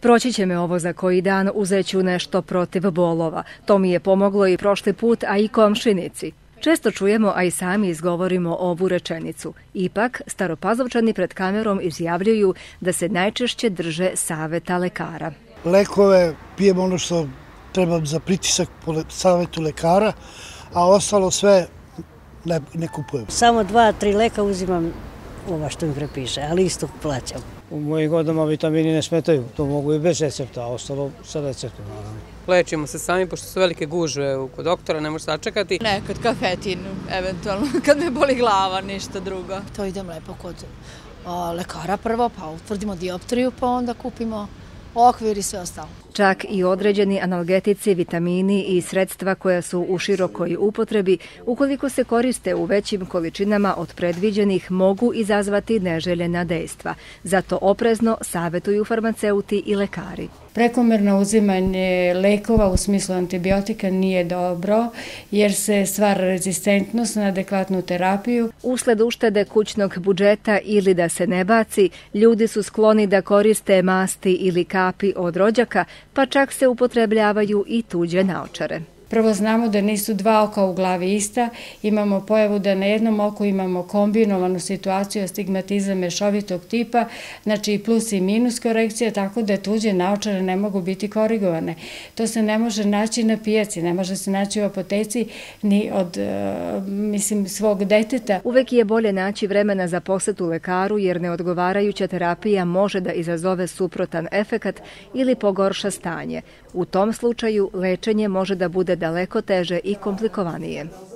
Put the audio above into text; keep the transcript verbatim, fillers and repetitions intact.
Proći će me ovo za koji dan, uzeću nešto protiv bolova. To mi je pomoglo i prošli put, a i komšinici. Često čujemo, a i sami izgovorimo ovu rečenicu. Ipak, Staropazovčani pred kamerom izjavljuju da se najčešće drže saveta lekara. Lekove pijemo ono što treba za pritisak po savetu lekara, a ostalo sve ne, ne kupujem. Samo dva, tri leka uzimam ova što mi prepiše, ali isto plaćam. U mojim godama vitamini ne smetaju, to mogu i bez recepta, a ostalo sa receptom, naravno. Lečimo se sami, pošto su velike gužve kod doktora, ne može sačekati. Nekad kafetin, eventualno, kad me boli glava, ništa drugo. To idem lepo kod o, lekara prvo, pa utvrdimo dioptriju, pa onda kupimo okvir i sve ostalo. Čak i određeni analgetici, vitamini i sredstva koja su u širokoj upotrebi, ukoliko se koriste u većim količinama od predviđenih, mogu izazvati neželjena dejstva. Zato oprezno savetuju farmaceuti i lekari. Prekomerno uzimanje lekova u smislu antibiotika nije dobro jer se stvara rezistentnost na adekvatnu terapiju. Usled uštede kućnog budžeta ili da se ne baci, ljudi su skloni da koriste masti ili kapi od rođaka, pa čak se upotrebljavaju i tuđe naočare. Prvo znamo da nisu dva oka u glavi ista, imamo pojavu da na jednom oku imamo kombinovanu situaciju astigmatizam mešovitog tipa, znači i plus i minus korekcija, tako da tuđe naočare ne mogu biti korigovane. To se ne može naći na pijaci, ne može se naći u apoteci ni od, mislim, svog deteta. Uvek je bolje naći vremena za posetu lekaru jer neodgovarajuća terapija može da izazove suprotan efekat ili pogorša stanje. U tom slučaju lečenje može da bude daleko teže i komplikovanije.